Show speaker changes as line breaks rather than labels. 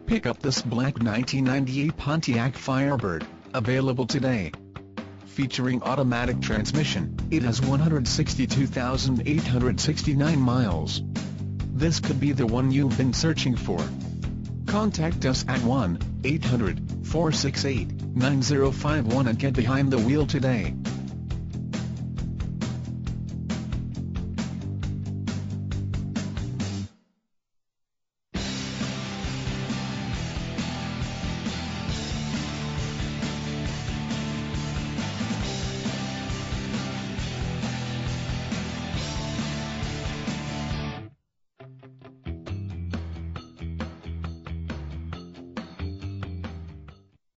Pick up this black 1998 Pontiac Firebird, available today. Featuring automatic transmission, it has 162,869 miles. This could be the one you've been searching for. Contact us at 1-800-468-9051 and get behind the wheel today.